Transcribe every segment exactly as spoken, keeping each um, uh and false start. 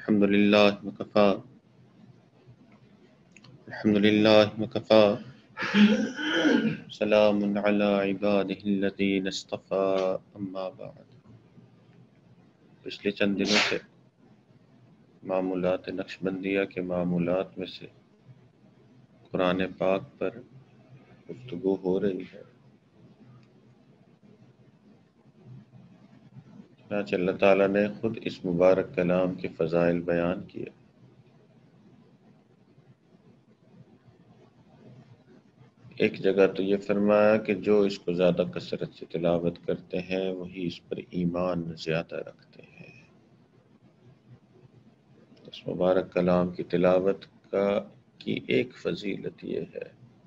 الحمد لله وكفى الحمد لله وكفى سلام على عباده الذين اصطفى اما بعد. پچھلے چند دنوں سے معمولات نقشبندیہ کے معمولات میں سے قرآن پاک پر گفتگو ہو رہی ہے. چنانچہ اللہ تعالیٰ نے خود اس مبارک کلام کے فضائل بیان کیے. ایک جگہ تو یہ فرمایا کہ جو اس کو زیادہ کثرت سے تلاوت کرتے ہیں وہی اس پر ایمان زیادہ رکھتے ہیں. اس مبارک کلام کی تلاوت کا کی ایک فضیلت یہ ہے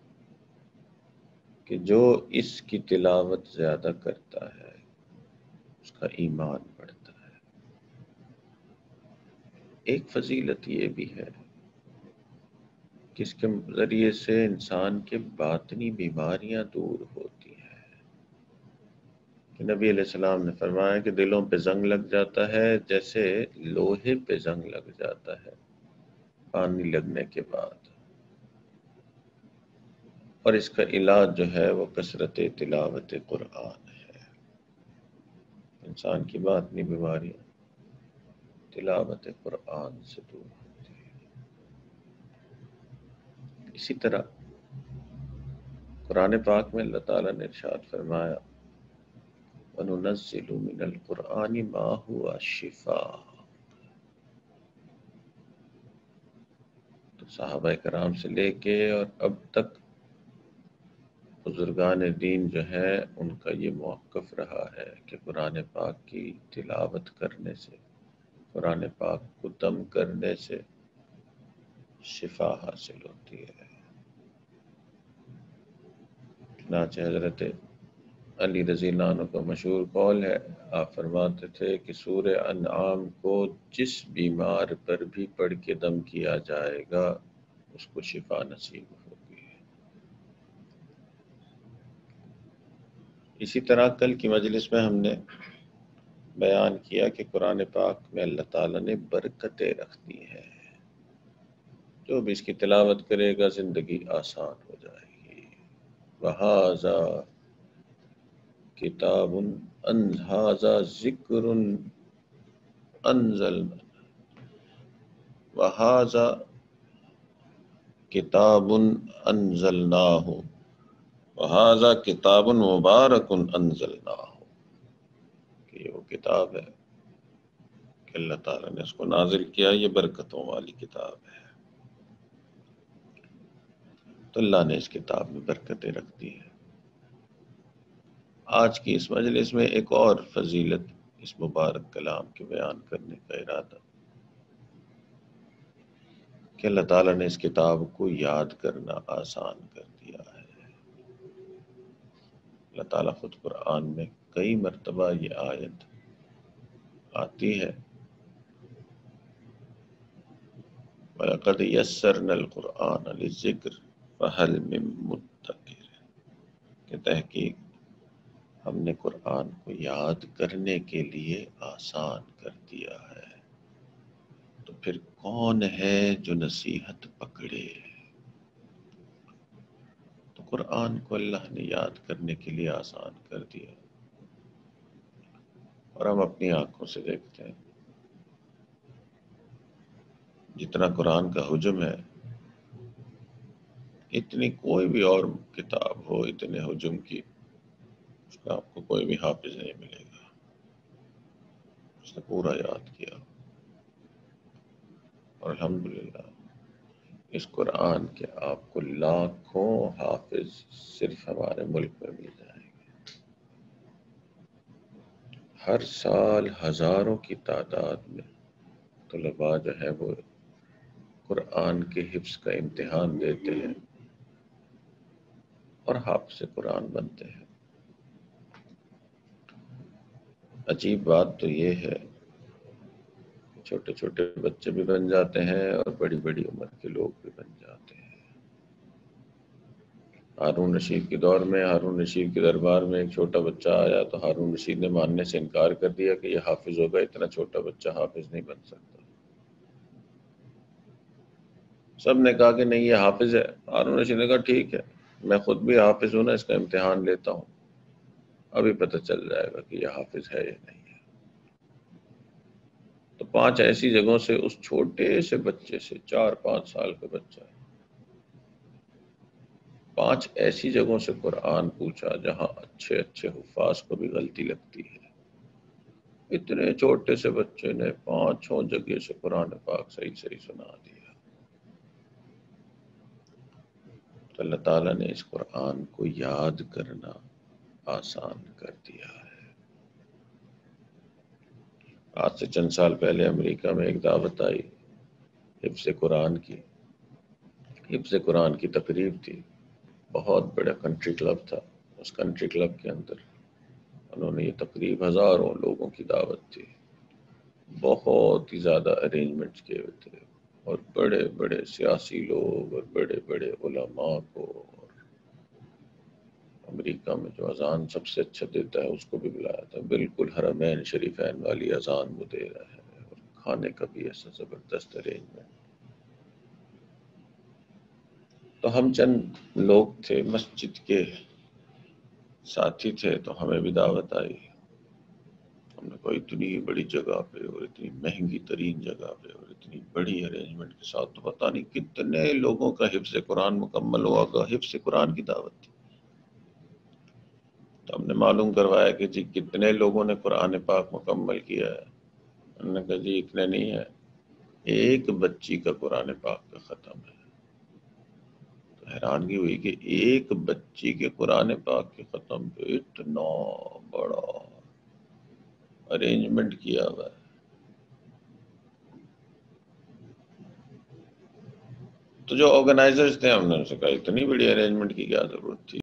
کہ جو اس کی تلاوت زیادہ کرتا ہے اس کا ایمان بڑھتا ہے. ایک فضیلت یہ بھی ہے کہ اس کے ذریعے سے انسان کے باطنی بیماریاں دور ہوتی ہیں. کہ نبی علیہ السلام نے فرمایا کہ دلوں پہ زنگ لگ جاتا ہے جیسے لوہے پہ زنگ لگ جاتا ہے پانی لگنے کے بعد، اور اس کا علاج جو ہے وہ کثرت تلاوت قرآن ہے. انسان کی باطنی بیماریاں تلاوت قرآن سے دور ہوتی ہیں. اسی طرح قرآن پاک میں اللہ تعالیٰ نے ارشاد فرمایا وَنُنَزِّلُ مِنَ الْقُرْآنِ مَا هُوَ شِفَاءٌ. تو صحابہ کرام سے لے کے اور اب تک بزرگان دین جو ہے ان کا یہ موقف رہا ہے کہ قرآن پاک کی تلاوت کرنے سے، قرآن پاک کو دم کرنے سے شفا حاصل ہوتی ہے. چنانچہ حضرت علی رضی اللہ عنہ کا مشہور قول ہے، آپ فرماتے تھے کہ سورہ انعام کو جس بیمار پر بھی پڑھ کے دم کیا جائے گا اس کو شفا نصیب ہوگی. اسی طرح کل کی مجلس میں ہم نے بیان کیا کہ قرآن پاک میں اللہ تعالیٰ نے برکتیں رکھ دی ہیں. جو بھی اس کی تلاوت کرے گا زندگی آسان ہو جائے گی. وَهَذَا کتاب هَذَا ذِکْرٌ أَنزَلْنَا وَهَذَا کتاب أَنزَلْنَاهُ وَهَذَا کتاب مبارک أَنزَلْنَاهُ. کہ یہ وہ کتاب ہے کہ اللہ تعالیٰ نے اس کو نازل کیا، یہ برکتوں والی کتاب ہے. تو اللہ نے اس کتاب میں برکتیں رکھ دی ہیں. آج کی اس مجلس میں ایک اور فضیلت اس مبارک کلام کے بیان کرنے کا ارادہ کہ اللہ تعالیٰ نے اس کتاب کو یاد کرنا آسان کر دیا ہے. اللہ تعالیٰ خود قرآن میں کئی مرتبہ یہ آیت آتی ہے وَلَقَدْ يَسَّرْنَا الْقُرْآنَ لِلذِّكْرِ فَهَلْ مِن مُدَّكِرٍ. کہ تحقیق ہم نے قرآن کو یاد کرنے کے لیے آسان کر دیا ہے، تو پھر کون ہے جو نصیحت پکڑے. تو قرآن کو اللہ نے یاد کرنے کے لیے آسان کر دیا، اور ہم اپنی آنکھوں سے دیکھتے ہیں جتنا قرآن کا حجم ہے اتنی کوئی بھی اور کتاب ہو اتنے حجم کی اس کا آپ کو کوئی بھی حافظ نہیں ملے گا. اس نے پورا یاد کیا، اور الحمدللہ اس قرآن کے آپ کو لاکھوں حافظ صرف ہمارے ملک میں مل جائیں گے. ہر سال ہزاروں کی تعداد میں طلباء جو ہے وہ قرآن کے حفظ کا امتحان دیتے ہیں اور حافظ قرآن بنتے ہیں. عجیب بات تو یہ ہے چھوٹے چھوٹے بچے بھی بن جاتے ہیں اور بڑی بڑی عمر کے لوگ بھی بن جاتے ہیں. ہارون رشید کے دور میں ہارون رشید کے دربار میں ایک چھوٹا بچہ آیا تو ہارون رشید نے ماننے سے انکار کر دیا کہ یہ حافظ ہوگا، اتنا چھوٹا بچہ حافظ نہیں بن سکتا. سب نے کہا کہ نہیں یہ حافظ ہے. ہارون رشید نے کہا ٹھیک ہے، میں خود بھی حافظ ہوں نا، اس کا امتحان لیتا ہوں، ابھی پتہ چل جائے گا کہ یہ حافظ ہے یا نہیں ہے. تو پانچ ایسی جگہوں سے اس چھوٹے سے بچے سے، چار پانچ سال کا بچہ، پانچ ایسی جگہوں سے قرآن پوچھا جہاں اچھے اچھے حفاظ کو بھی غلطی لگتی ہے. اتنے چھوٹے سے بچے نے پانچوں جگہ سے قرآن پاک صحیح صحیح سنا دیا. تو اللہ تعالیٰ نے اس قرآن کو یاد کرنا آسان کر دیا ہے. آج سے چند سال پہلے امریکہ میں ایک دعوت آئی حفظ قرآن کی. حفظ قرآن کی تقریب تھی. بہت بڑا کنٹری کلب تھا. اس کنٹری کلب کے اندر انہوں نے یہ تقریب، ہزاروں لوگوں کی دعوت تھی، بہت ہی زیادہ ارینجمنٹس کیے ہوئے تھے، اور بڑے بڑے سیاسی لوگ اور بڑے بڑے علماء کو، اور امریکہ میں جو اذان سب سے اچھا دیتا ہے اس کو بھی بلایا تھا. بالکل حرمین شریفین والی اذان وہ دے رہا ہے، اور کھانے کا بھی ایسا زبردست ارینجمنٹ. تو ہم چند لوگ تھے مسجد کے ساتھی تھے، تو ہمیں بھی دعوت آئی. ہم نے کہا اتنی بڑی جگہ پہ اور اتنی مہنگی ترین جگہ پہ اور اتنی بڑی ارینجمنٹ کے ساتھ، تو پتہ نہیں کتنے لوگوں کا حفظ قرآن مکمل ہوا گا. حفظ قرآن کی دعوت تھی. تو ہم نے معلوم کروایا کہ جی کتنے لوگوں نے قرآن پاک مکمل کیا ہے. ہم نے کہا جی اتنے نہیں ہے، ایک بچی کا قرآن پاک کا ختم ہے. تو حیرانگی ہوئی کہ ایک بچی کے قرآن پاک کے ختم پہ اتنا بڑا ارینجمنٹ کیا ہوا ہے. تو جو آرگنائزرز تھے، ہم نے ان سے کہا اتنی بڑی ارینجمنٹ کی کیا ضرورت تھی.